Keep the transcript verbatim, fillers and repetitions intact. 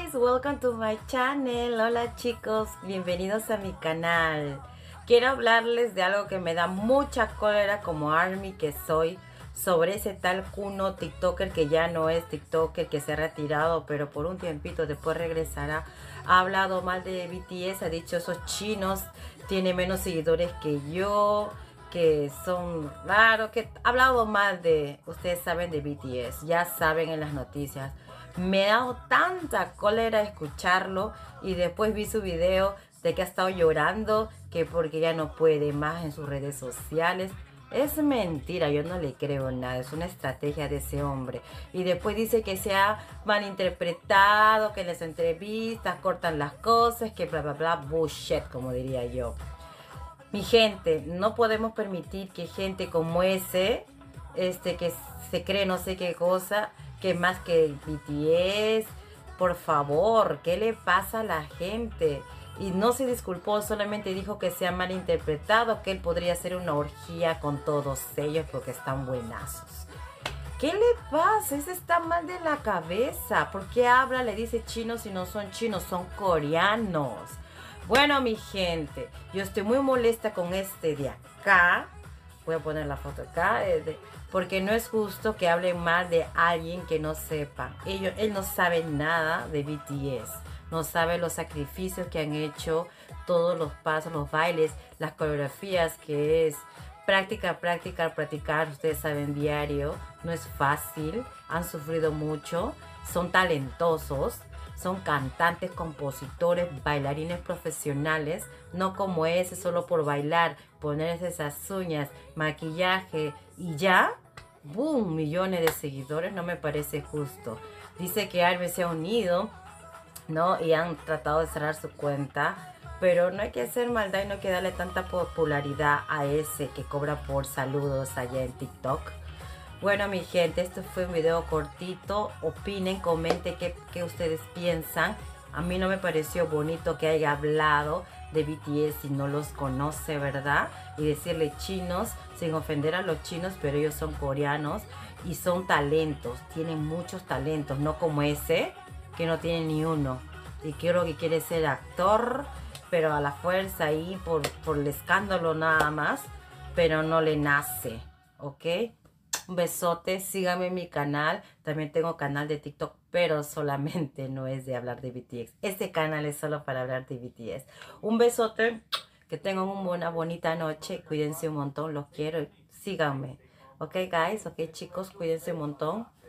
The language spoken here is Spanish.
guys, welcome to my channel. Hola chicos, bienvenidos a mi canal. Quiero hablarles de algo que me da mucha cólera como ARMY que soy, sobre ese tal Kuno TikToker que ya no es TikToker, que se ha retirado, pero por un tiempito después regresará. Ha hablado mal de B T S, ha dicho esos chinos tienen menos seguidores que yo, que son raros, que ha hablado mal de, ustedes saben, de B T S, ya saben en las noticias. Me ha dado tanta cólera escucharlo y después vi su video de que ha estado llorando, que porque ya no puede más en sus redes sociales. Es mentira, yo no le creo nada, es una estrategia de ese hombre. Y después dice que se ha malinterpretado, que en las entrevistas cortan las cosas, que bla bla bla, bullshit, como diría yo. Mi gente, no podemos permitir que gente como ese, este que se cree no sé qué cosa, que más que B T S, por favor, ¿qué le pasa a la gente? Y no se disculpó, solamente dijo que se ha malinterpretado, que él podría hacer una orgía con todos ellos porque están buenazos. ¿Qué le pasa? Ese está mal de la cabeza. ¿Por qué habla? Le dice chinos si no son chinos, son coreanos. Bueno, mi gente, yo estoy muy molesta con este de acá. Voy a poner la foto acá. Eh, de, porque no es justo que hablen mal de alguien que no sepa. Ellos, él no sabe nada de B T S. No sabe los sacrificios que han hecho, todos los pasos, los bailes, las coreografías, que es práctica, práctica, practicar. Ustedes saben, diario. No es fácil. Han sufrido mucho. Son talentosos. Son cantantes, compositores, bailarines profesionales, no como ese solo por bailar, ponerse esas uñas, maquillaje y ya, ¡boom!, millones de seguidores. No me parece justo. Dice que ARMY se ha unido, ¿no? Y han tratado de cerrar su cuenta, pero no hay que hacer maldad y no hay que darle tanta popularidad a ese que cobra por saludos allá en TikTok. Bueno, mi gente, esto fue un video cortito. Opinen, comenten qué, qué ustedes piensan. A mí no me pareció bonito que haya hablado de B T S si no los conoce, ¿verdad? Y decirle chinos, sin ofender a los chinos, pero ellos son coreanos y son talentos. Tienen muchos talentos, no como ese, que no tiene ni uno. Y creo que quiere ser actor, pero a la fuerza ahí, por, por el escándalo nada más, pero no le nace, ¿ok? Un besote, síganme en mi canal. También tengo canal de TikTok, pero solamente no es de hablar de B T S. Este canal es solo para hablar de B T S. Un besote, que tengan una bonita noche. Cuídense un montón, los quiero. Síganme. Ok, guys, ok, chicos, cuídense un montón.